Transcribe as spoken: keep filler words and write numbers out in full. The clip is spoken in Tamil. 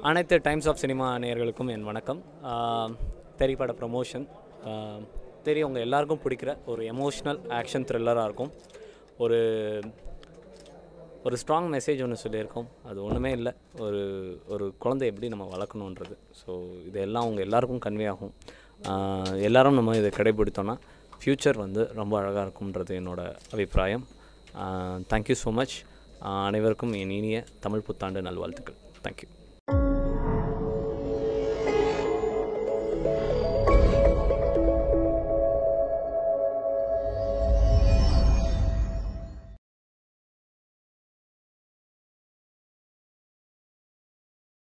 அனைத்து டைம்ஸ் ஆஃப் சினிமா நேயர்களுக்கும் என் வணக்கம். திரைப்பட ப்ரமோஷன் தெரியும், உங்கள் எல்லாருக்கும் பிடிக்கிற ஒரு எமோஷ்னல் ஆக்ஷன் த்ரில்லராக இருக்கும். ஒரு ஒரு ஸ்ட்ராங் மெசேஜ் ஒன்று சொல்லியிருக்கோம். அது ஒன்றுமே இல்லை, ஒரு ஒரு குழந்தை எப்படி நம்ம வளர்க்கணுன்றது. ஸோ இதெல்லாம் உங்கள் எல்லாருக்கும் கன்வே ஆகும். எல்லோரும் நம்ம இதை கடைபிடித்தோன்னா ஃப்யூச்சர் வந்து ரொம்ப அழகாக இருக்கும்ன்றது என்னோடய அபிப்பிராயம். Thank you so much. அனைவருக்கும் என் இனிய தமிழ் புத்தாண்டு நல்வாழ்த்துக்கள். தேங்க்யூ.